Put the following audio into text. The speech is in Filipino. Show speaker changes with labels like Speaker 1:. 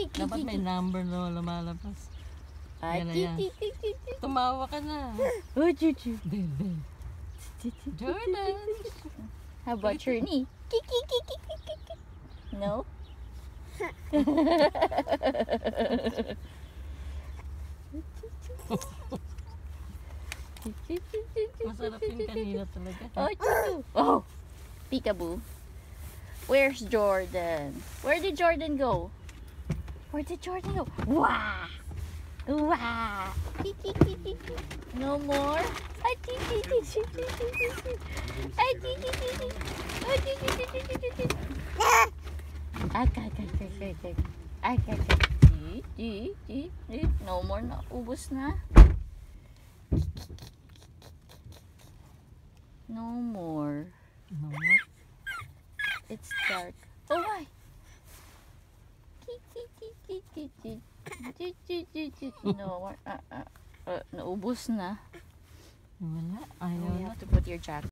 Speaker 1: Dapat may number na lumalabas. Yan na yan. Tumawa ka na.
Speaker 2: Oh, chuchu.
Speaker 1: Jordan.
Speaker 2: How about your knee? No?
Speaker 1: Masarap yung kanina talaga.
Speaker 2: Oh, chuchu. Oh, peekaboo. Where's Jordan? Where did Jordan go? Where did Jordan go? Wah! Wah! No more? No more na. Ubos na. No more.
Speaker 1: No more.
Speaker 2: It's dark. Oh my! No more. Naubos na.
Speaker 1: Wala.
Speaker 2: You
Speaker 1: Ayaw na.
Speaker 2: have to put your jacket.